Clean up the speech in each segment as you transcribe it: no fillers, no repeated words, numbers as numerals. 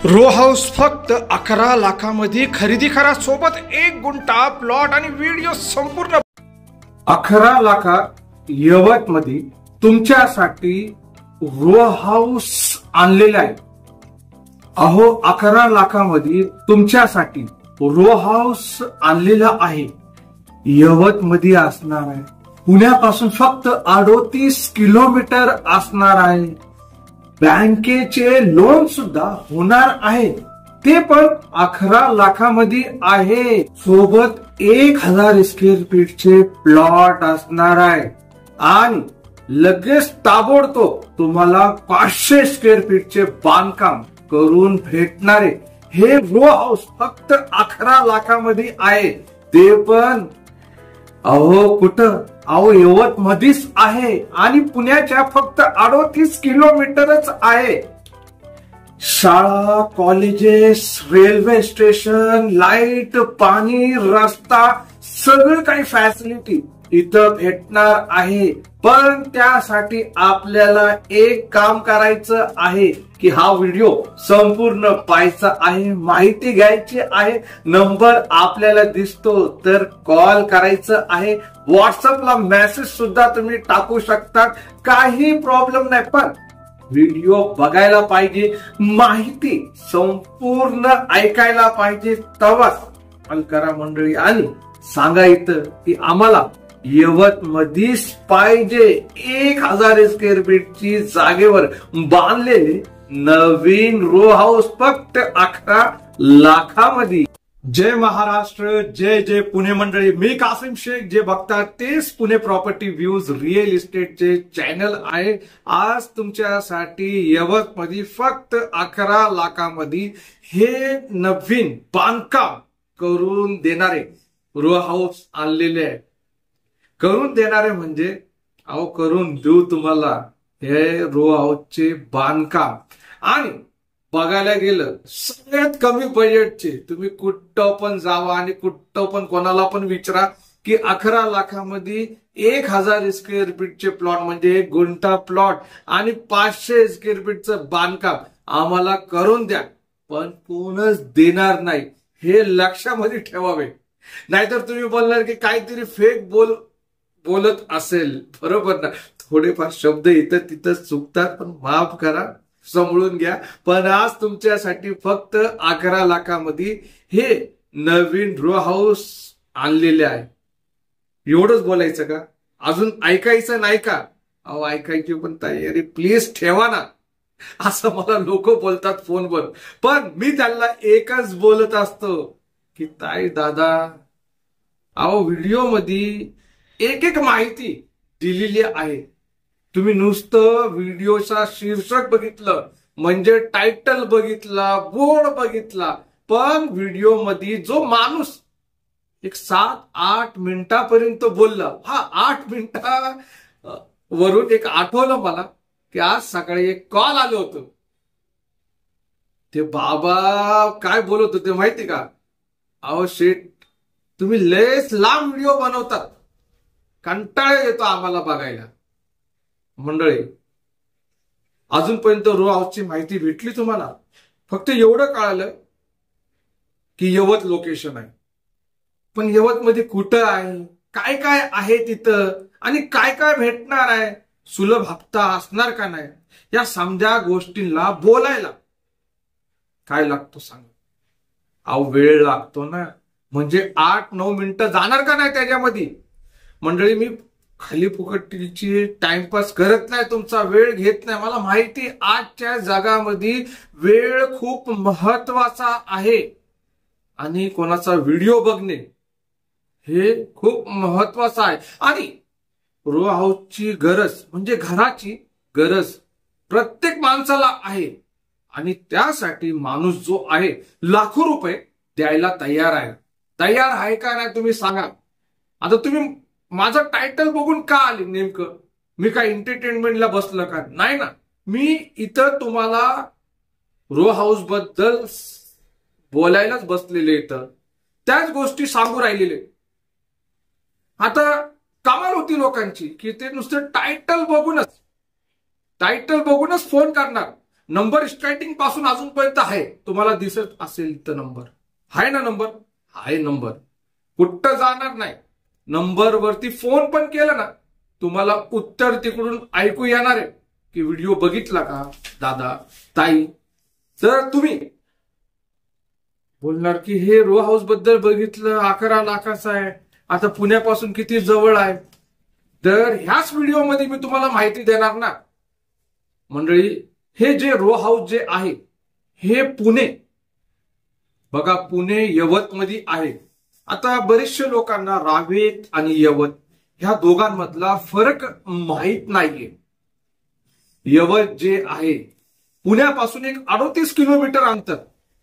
Row house फक्त 11 लाखामध्ये खरेदी करा, सोबत 1 गुंठा प्लॉट आणि व्हिडिओ संपूर्ण 11 लाखात यवतमध्ये तुमच्यासाठी रो हाऊस आणलेला आहे। अहो 11 लाखामध्ये तुमच्यासाठी रो हाऊस आणलेला आहे। यवतमध्ये असणार आहे, पुण्यापासून फक्त 38 किलोमीटर असणार आहे। बँकेचे लोन सुद्धा होणार आहे, ते पण 11 लाखामध्ये आहे। सोबत 1000 स्क्वेअर फीटचे प्लॉट असणार आहे आणि लगेच ताबडतोब तुम्हाला 500 स्क्वेअर फीटचे बांधकाम करून भेटणारे हे रो हाऊस फक्त 11 लाखामध्ये आहे। ते पण अहो कुठं, अहो यवत मध्येच आहे आणि पुण्याच्या फक्त 38 किलोमीटरच आहे। शाळा, कॉलेजेस, रेल्वे स्टेशन, लाईट, पाणी, रस्ता, सगळं काही फॅसिलिटी इथं भेटणार आहे। पण त्यासाठी आपल्याला एक काम करायचं आहे की हा व्हिडिओ संपूर्ण पाहायचा आहे, माहिती घ्यायची आहे। नंबर आपल्याला दिसतो तर कॉल करायचं आहे, व्हॉट्सअपला मेसेज सुद्धा तुम्ही टाकू शकता, काही प्रॉब्लेम नाही। पण व्हिडिओ बघायला पाहिजे, माहिती संपूर्ण ऐकायला पाहिजे, तेव्हाच कॉल करा मंडळी आणि सांगा इथं की आम्हाला यवत मध्येच पाहिजे 1000 स्क्वेअर फीटची जागेवर बांधलेले नवीन रो हाऊस फक्त 11 लाखामध्ये। जय महाराष्ट्र, जय जय पुणे मंडळी। मी कासिम शेख, जे बघतात तेच पुणे प्रॉपर्टी व्ह्यूज रिअल इस्टेटचे चॅनल आहे। आज तुमच्यासाठी यवत मध्ये फक्त 11 लाखामध्ये हे नवीन बांधकाम करून देणारे रो हाऊस आणलेले आहे। करून देणारे म्हणजे अहो करून देऊ तुम्हाला हे रो हाऊसचे बांधकाम। आणि बघायला गेलं सगळ्यात कमी बजेटचे, तुम्ही कुठं पण जावा आणि कुठं पण कोणाला पण विचारा की 11 लाखामध्ये 1000 स्क्वेअर फीटचे प्लॉट म्हणजे 1 गुंठा प्लॉट आणि 500 स्क्वेअर फीटचं बांधकाम आम्हाला करून द्या, पण कोणच देणार नाही, हे लक्षामध्ये ठेवावे। नाहीतर तुम्ही बोलणार की काहीतरी फेक बोलत असेल, बरोबर ना, थोडेफार शब्द इथं तिथं चुकतात, पण माफ करा, समजून घ्या। पण आज तुमच्यासाठी फक्त 11 लाखामध्ये हे नवीन रो हाऊस आणलेले आहे। एवढंच बोलायचं का? अजून ऐकायचं नाही का? अहो ऐकायची पण तयारी प्लीज ठेवा ना, असं मला लोक बोलतात फोनवर, पण मी त्यांना एकच बोलत असतो की ताई दादा, अहो व्हिडिओ मध्ये एक माहिती दिलेली आहे, तुम्ही नुसतं व्हिडिओचा शीर्षक बघितलं म्हणजे टायटल बघितला, बोर्ड बघितला, पण व्हिडिओ मध्ये जो माणूस एक 7-8 मिनिटापर्यंत बोलला, हा 8 मिनिटा वरून एक आठवलं मला की आज सकाळी एक कॉल आलं होतं। ते बाबा काय बोलत होते माहिती का? अहो शेठ, तुम्ही लयच लांब व्हिडिओ बनवतात, कंटाळा येतो आम्हाला बघायला। मंडळी अजूनपर्यंत रो हाऊसची माहिती भेटली तुम्हाला? फक्त एवढं कळालं की यवत लोकेशन आहे, पण यवत मध्ये कुठं आहे, काय काय आहे तिथं आणि काय काय भेटणार आहे, सुलभ हप्ता असणार का नाही, या समजा गोष्टींना बोलायला काय लागतो सांगा? अहो वेळ लागतो ना, म्हणजे 8-9 मिनिटं जाणार का नाही त्याच्यामध्ये? मंडळी मी खाली फुकटची टाइमपास करत नाही, तुमचा वेळ घेत नाही, मला माहिती आजच्या जगामध्ये वेळ खूप महत्वाचा आहे आणि कोणाचा व्हिडिओ बघणे हे खूप महत्वाचं आहे। आणि रो हाऊसची गरज म्हणजे घराची गरज प्रत्येक माणसाला आहे आणि त्यासाठी माणूस जो आहे लाखो रुपये द्यायला तयार आहे। तयार आहे का नाही तुम्ही सांगा? आता तुम्ही माझं टायटल बघून का आले नेमकं? मी काय एंटरटेनमेंटला बसलं का? नाही ना, मी इथं तुम्हाला रो हाऊस बद्दल बोलायलाच बसलेले, इथं त्याच गोष्टी सांगू राहिलेले। आता कमाल होती लोकांची की ते नुसतं टायटल बघूनच फोन करणार, नंबर स्टार्टिंग पासून अजूनपर्यंत आहे, तुम्हाला दिसत असेल तर नंबर आहे ना, नंबर आहे, नंबर कुठं जाणार नाही. नंबर वरती फोन पण केला ना, तुम्हाला उत्तर तिकडून ऐकू येणार आहे की व्हिडिओ बघितला का दादा ताई. तर तुम्ही बोलणार की हे रो हाऊस बद्दल बघितलं, 11 लाखाचा आहे, आता पुण्यापासून किती जवळ आहे. तर ह्याच व्हिडिओमध्ये मी तुम्हाला माहिती देणार ना मंडळी. हे जे रो हाऊस जे आहे हे पुणे, बघा पुणे यवतमध्ये आहे. आता बरेचशे लोकांना रावेत आणि यवत ह्या दोघांमधला फरक माहित नाहीये. यवत जे आहे पुण्यापासून एक 38 किलोमीटर अंतर,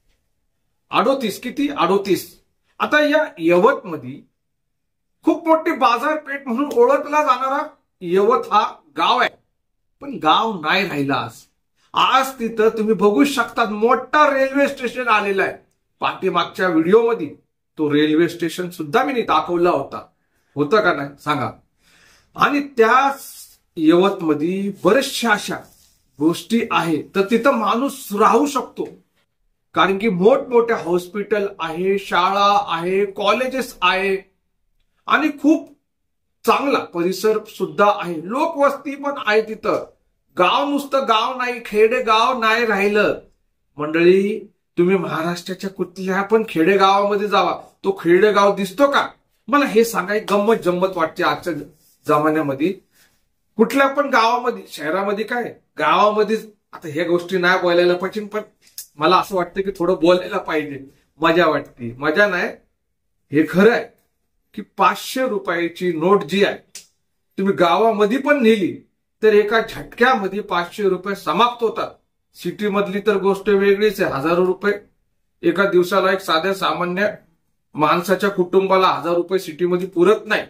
38 किती 38. आता या यवत मध्ये खूप मोठी बाजारपेठ म्हणून ओळखला जाणारा यवत हा गाव आहे, पण गाव नाही राहिला आज. आज तिथं तुम्ही बघू शकता मोठा रेल्वे स्टेशन आलेला आहे. पाठीमागच्या व्हिडिओमध्ये तो रेल्वे स्टेशन सुद्धा मी दाखवला होता का नाही सांगा. आणि त्या यवत मध्ये बरेचशा अशा गोष्टी आहेत तर तिथं माणूस राहू शकतो, कारण की मोठमोठे हॉस्पिटल आहे, शाळा आहे, कॉलेजेस आहे आणि खूप चांगला परिसर सुद्धा आहे, लोकवस्ती पण आहे तिथं. गाव नुसतं गाव नाही, खेडेगाव नाही राहिलं मंडळी. तुम्ही महाराष्ट्राच्या कुठल्या पण खेडेगावामध्ये जावा, तो खेडेगाव दिसतो का मला हे सांगाय गंमत जम्मत वाटते आजच्या जमान्यामध्ये. कुठल्या पण गावामध्ये, शहरामध्ये काय गावामध्ये, आता ह्या गोष्टी नाही बोलायला पाहिजे, पण मला असं वाटतं की थोडं बोलायला पाहिजे, मजा वाटते. मजा नाही, हे खरं आहे की 500 रुपयाची नोट जी आहे तुम्ही गावामध्ये पण नेली तर एका झटक्यामध्ये 500 रुपये समाप्त होतात. सिटी मधली तर गोष्ट वेगळीच आहे, हजारो रुपये एका दिवसाला एक साध्या सामान्य माणसाच्या कुटुंबाला 1000 रुपये सिटीमध्ये पुरत नाही.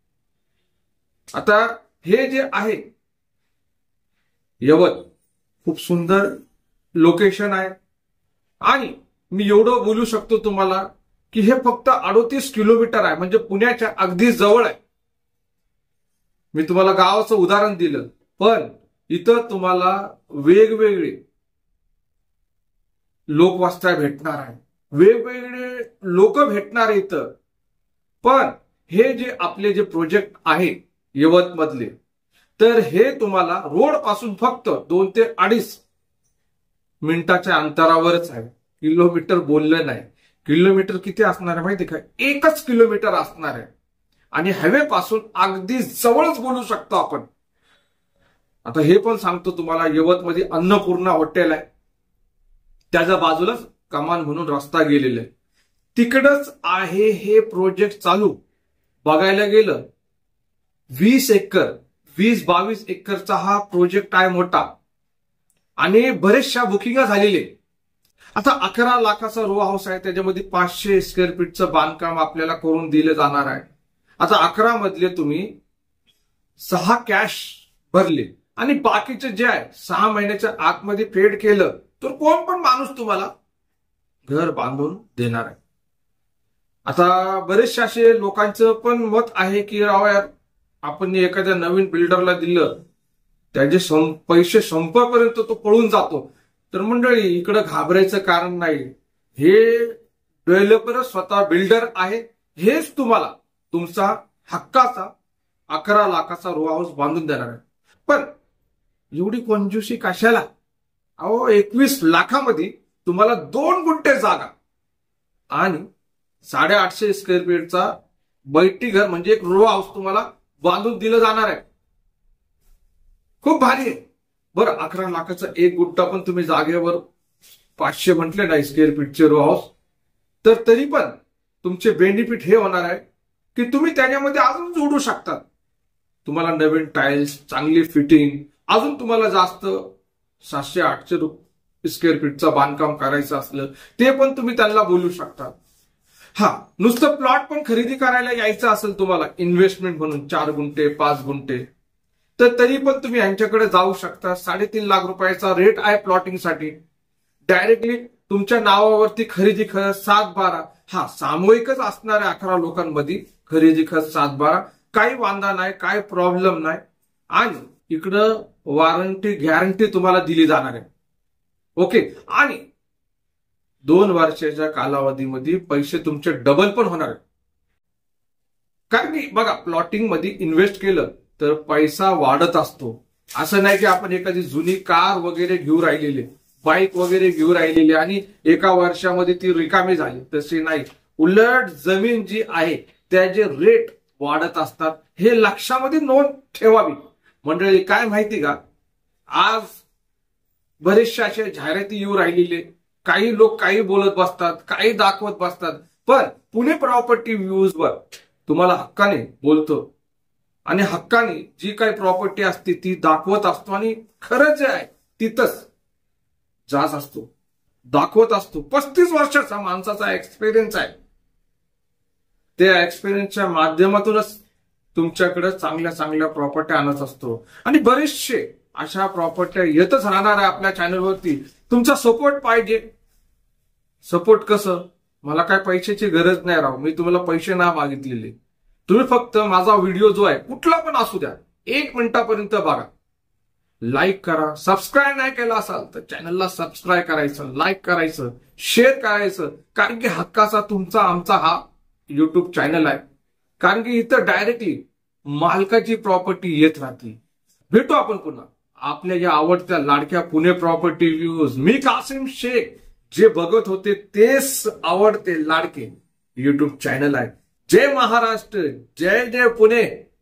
आता हे जे आहे यवत खूप सुंदर लोकेशन आहे आणि मी एवढं बोलू शकतो तुम्हाला की हे फक्त 38 किलोमीटर आहे, म्हणजे पुण्याच्या अगदी जवळ आहे. मी तुम्हाला गावाचं उदाहरण दिलं, पण इथं तुम्हाला वेगवेगळे लोकवस्त्या भेटणार आहे, वेगवेगळे लोक भेटणार आहे इथं. पण हे जे आपले जे प्रोजेक्ट आहे यवत मधले, तर हे तुम्हाला रोड पासून फक्त 2 ते 2.5 मिनिटाच्या अंतरावरच आहे. किलोमीटर बोललं नाही, किलोमीटर किती असणार आहे माहिती का, 1 किलोमीटर असणार आहे. आणि हायवे पासून अगदी जवळच बोलू शकतो आपण. आता हे पण सांगतो तुम्हाला, यवत मध्ये अन्नपूर्णा हॉटेल आहे, त्याच्या बाजूलाच कमान म्हणून रस्ता गेलेला आहे, तिकडच आहे हे प्रोजेक्ट चालू. बघायला गेलं 20 एकर 20-22 एकरचा हा प्रोजेक्ट आहे मोठा आणि बरेचशा बुकिंग झालेले. आता 11 लाखाचा रो हाऊस आहे, त्याच्यामध्ये 500 स्क्वेअर फीटचं बांधकाम आपल्याला करून दिलं जाणार आहे. आता 11 मधले तुम्ही 6 कॅश भरले आणि बाकीचे जे आहे 6 महिन्याच्या आतमध्ये पेड केलं तर कोण पण माणूस तुम्हाला घर बांधून देणार आहे. आता बरेचसे असे लोकांचं पण मत आहे की राव यार, आपण एखाद्या नवीन बिल्डरला दिलं त्याचे पैसे संपेपर्यंत तो पळून जातो. तर मंडळी इकडे घाबरायचं कारण नाही, हे डेव्हलपर स्वतः बिल्डर आहे, हेच तुम्हाला तुमचा हक्काचा 11 लाखाचा रो हाऊस बांधून देणार आहे. पण एवढी कंजूसी कशाला? अहो 21 लाखामध्ये तुम्हाला 2 गुंठे जागा आणि 850 स्क्वेअर फीटचा बैठी घर म्हणजे एक रो हाऊस तुम्हाला बांधून दिलं जाणार आहे. खूप भारी आहे. बरं 11 लाखाचा 1 गुंठा पण तुम्ही जागेवर 500 म्हटले नाही स्क्वेअर फीटचे रो हाऊस, तर तरी पण तुमचे बेनिफिट हे होणार आहे की तुम्ही त्याच्यामध्ये अजून जोडू शकता. तुम्हाला नवीन टाइल्स, चांगली फिटिंग, अजून तुम्हाला जास्त 700-800 स्क्वेअर फीटचं बांधकाम करायचं असलं ते पण तुम्ही त्यांना बोलू शकता. हा, नुसतं प्लॉट पण खरेदी करायला यायचं असेल तुम्हाला इन्व्हेस्टमेंट म्हणून 4 गुंठे 5 गुंठे, तर तरी पण तुम्ही यांच्याकडे जाऊ शकता. 3.5 लाख रुपयाचा रेट आहे प्लॉटिंगसाठी. डायरेक्टली तुमच्या नावावरती खरेदी खत 7-12, हा सामूहिकच असणार आहे 11 लोकांमध्ये खरेदी खत 7-12, काही वांधा नाही, काही प्रॉब्लेम नाही. आणि इकडं वॉरंटी गॅरंटी तुम्हाला दिली जाणार आहे. ओके, आणि 2 वर्षाच्या कालावधीमध्ये पैसे तुमचे डबल पण होणार आहे. कारण की बघा, प्लॉटिंग मध्ये इन्व्हेस्ट केलं तर पैसा वाढत असतो. असं नाही की आपण एखादी जुनी कार वगैरे घेऊ राहिलेली, बाईक वगैरे घेऊ राहिलेली आणि एका वर्षामध्ये ती रिकामी झाली, तसे नाही. उलट जमीन जी आहे त्याचे रेट वाढत असतात. हे लक्षामध्ये नोंद ठेवावी. मंडळी, काय माहिती का, आज बरेचशा अशा जाहिराती येऊ राहिलेले, काही लोक काही बोलत बसतात, काही दाखवत बसतात, पण पुणे प्रॉपर्टी व्ह्यूज वर तुम्हाला हक्काने बोलतो आणि हक्काने जी काही प्रॉपर्टी असते ती दाखवत असतो आणि खरं जे आहे तिथंच जात असतो, दाखवत असतो. 35 वर्षाचा माणसाचा एक्सपिरियन्स आहे. त्या एक्सपिरियन्सच्या माध्यमातूनच तुमच्याकडे चांगल्या चांगल्या प्रॉपर्टी आणत असतो आणि बरेचसे अशा प्रॉपर्टी येतच राहणार आहे आपल्या चॅनलवरती. तुमचा सपोर्ट पाहिजे. सपोर्ट कसं, मला काय पैशाची गरज नाही राव, मी तुम्हाला पैसे नाही मागितलेले. तुम्ही फक्त माझा व्हिडिओ जो आहे कुठला पण असू द्या 1 मिनिटापर्यंत बघा, लाईक करा. सबस्क्राईब नाही केला असाल तर चॅनलला सबस्क्राईब करायचं, लाईक करायचं, शेअर करायचं. कारण की हक्काचा तुमचा आमचा हा युट्यूब चॅनल आहे. कारण की इथं डायरेक्टली मालकाची प्रॉपर्टी येत राहते. भेटू आपण पुन्हा आपल्या या आवडत्या लाडक्या पुणे प्रॉपर्टी व्ह्यूज. मी कासिम शेख. जे बघत होते तेच आवडते लाडके युट्यूब चॅनल आहे. जय महाराष्ट्र, जय जय पुणे.